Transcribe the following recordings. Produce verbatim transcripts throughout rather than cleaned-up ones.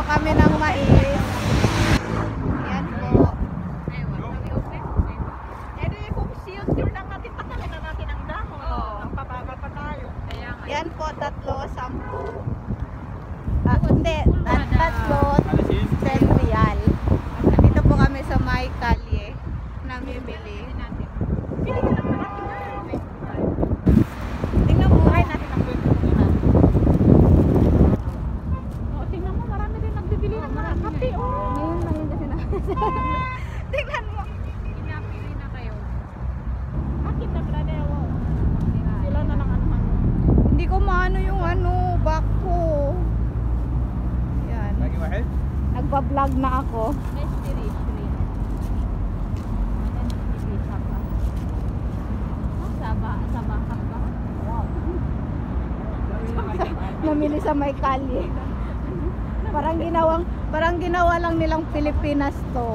kami ng mais. Yan po. Yan po, tatlo, sampu. Ah, hindi, tat tatlo, ten real. Dito po kami sa may kalye. Namimili. Tingnan mo. Ay, natin ang tingnan mo, marami din nagbibili ng mga kape. Ngayon lang yun kasi na. Tingnan mo. Pinapili na kayo. Bakit na brother? Sila na lang ano. Hindi ko maano yung ano, back ko. Yan. Nagpa-vlog na ako. Namili sa may kalye. Parang ginawang, parang ginawa lang nilang Pilipinas to.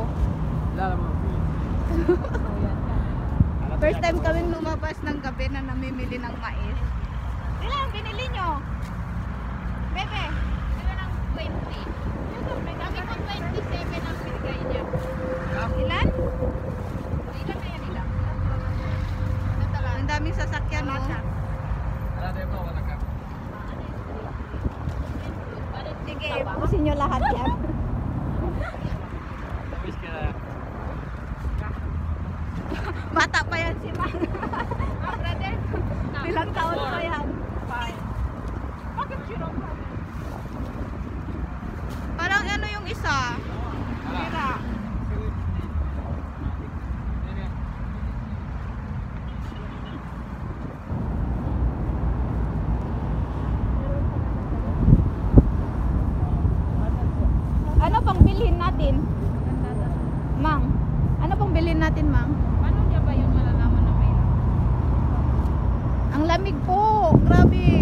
First time kaming lumabas ng gabi na namimili ng mais. Ilan binili nyo? Bebe? Ito ng twenty. Kami ko twenty-seven ang binigay niya. Ilan? Ilan na yan ilan? Ang daming sasakyan, no? Sige, pusin nyo lahat yan. Bata pa yan si Man. Brother, ilang taon pa yan? Bakit zero? Parang ano yung isa? Mira. Ano pang bilhin natin? Mang, ano pang bilhin natin, Mang? Paano niya ba yun malalaman na may lamig? Ang lamig po, grabe.